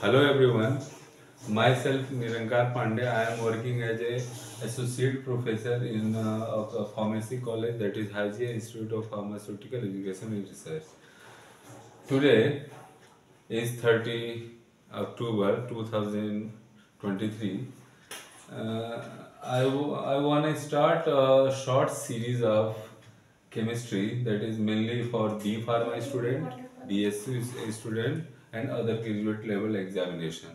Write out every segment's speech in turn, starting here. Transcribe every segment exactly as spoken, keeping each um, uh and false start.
Hello everyone, myself Nirankar Pandey. I am working as a associate professor in uh, of a pharmacy college, that is Hajia Institute of Pharmaceutical Education and Research. Today is thirtieth October two thousand twenty-three. Uh, I, w- I want to start a short series of chemistry that is mainly for B Pharma student, B S c student and other graduate level examination.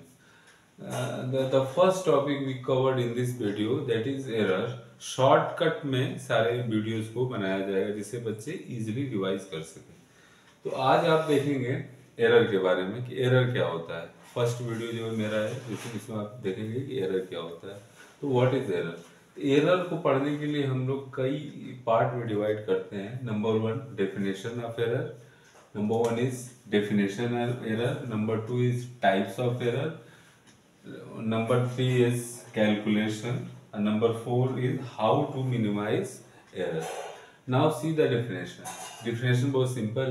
Uh, the, the first topic we covered in this video, that is error. Shortcut में सारे videos को बनाया जाएगा जिससे बच्चे easily revise कर सकें। तो आज आप देखेंगे एरर के बारे में कि एरर क्या होता है। फर्स्ट वीडियो जो मेरा है जिसमें इसमें आप देखेंगे कि एरर क्या होता है। तो व्हाट इज एरर? एरर को पढ़ने के लिए हम लोग कई पार्ट में डिवाइड करते हैं। Number one, definition of error. Number one is definition of error. Number two is types of error. Number three is calculation, and number four is how to minimize error. Now see the definition. Definition बहुत simple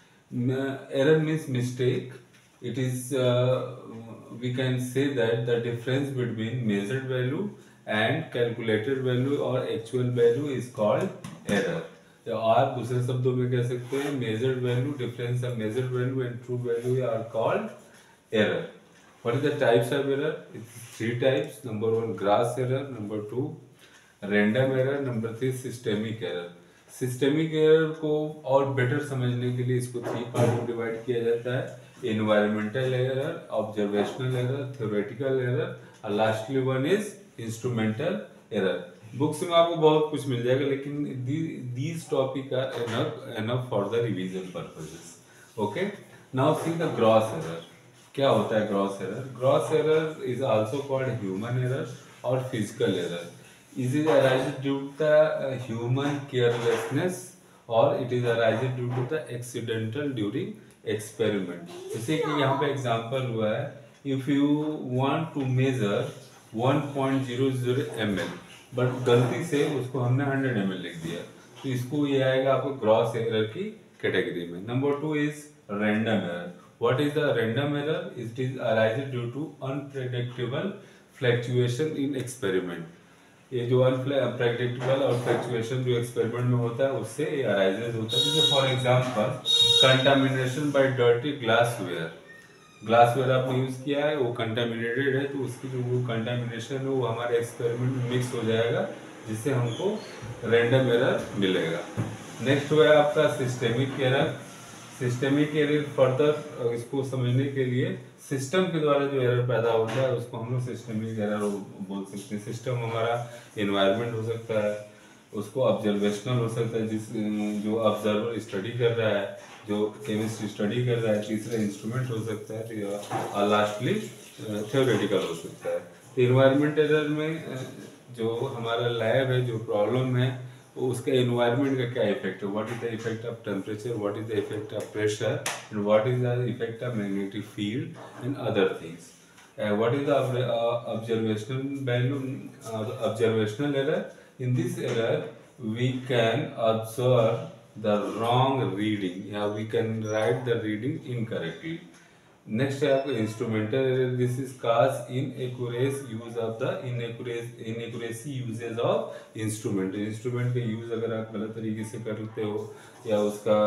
है. Error means mistake. It is uh, we can say that the difference between measured value and calculated value or actual value is called error. या आप दूसरे शब्दों में कह सकते हैं measured value, difference of measured value and true value are called error. What is the types of error? It's three types. Number one, gross error. Number two, random error. Number three, systemic error. Systemic error को और better समझने के लिए इसको three part में divide किया जाता है. Environmental error, observational error, theoretical error, और lastly one is instrumental error. Books में आपको बहुत कुछ मिल जाएगा, लेकिन these topics are enough enough for the revision purposes. Okay. Now see the gross error. क्या होता है gross error? Gross error is also called human error और physical error. Is is arised due to the human carelessness और it is arised due to the accidental during experiment. जैसे कि यहाँ पे example हुआ है, if you want to measure one point zero zero M L but गलती से उसको हमने हंड्रेड एम एल लिख दिया, तो इसको ये आएगा आपको ग्रॉस एरर की कैटेगरी में. Number two is random error. What is the random error? It is arises due to unpredictable fluctuation in experiment. ये जो unpredictable और fluctuation जो experiment में होता है उससे ये arises होता है. जैसे for example contamination by dirty glassware. glassware आपने यूज किया है, वो contaminated है, तो उसकी जो वो contamination है वो हमारे experiment में mix हो जाएगा, जिससे हमको random error मिलेगा. नेक्स्ट हुआ है आपका systemic error. Systemic error further इसको समझने के लिए सिस्टम के द्वारा जो एरर पैदा होता है उसको हम लोग सिस्टमिक एरर बोल सकते हैं. सिस्टम हमारा एनवायरनमेंट हो सकता है, उसको ऑब्जर्वेशनल हो सकता है, जिस जो ऑब्जर्वर स्टडी कर रहा है, जो केमिस्ट्री स्टडी कर रहा है. तीसरा इंस्ट्रूमेंट हो सकता है, और लास्टली थ्योरेटिकल हो सकता है. तो एनवायरनमेंट एरर में जो हमारा लैब है, जो प्रॉब्लम है, उसका एनवायरनमेंट का क्या इफेक्ट है. What is the effect of temperature, what is the effect of pressure, and what is the effect of magnetic field and other things. What is the observational value, observational error. In this error we can observe the wrong reading, या we can write the reading incorrectly. Next है आपका instrumental error. This is cause inaccurate use of the inaccuracy usages of instrument. Instrument का use अगर आप गलत तरीके से करते हो या उसका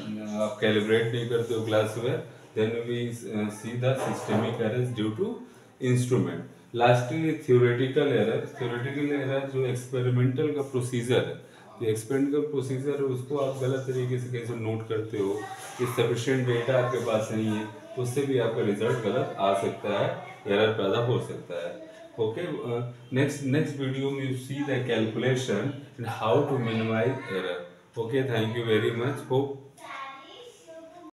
आप कैलिब्रेट नहीं करते हो glassware, then we see the systemic errors due to instrument. Lastly theoretical error. Theoretical error जो एक्सपेरिमेंटल का प्रोसीजर है, जो एक्सपेरिमेंटल प्रोसीजर है उसको आप गलत तरीके से कैसे नोट करते हो, कि सफिशिएंट डेटा आपके पास नहीं है, उससे भी आपका रिजल्ट गलत आ सकता है, एरर पैदा हो सकता है. ओके. नेक्स्ट नेक्स्ट वीडियो में you see the calculation and how to minimise error. Okay, thank you very much. Hope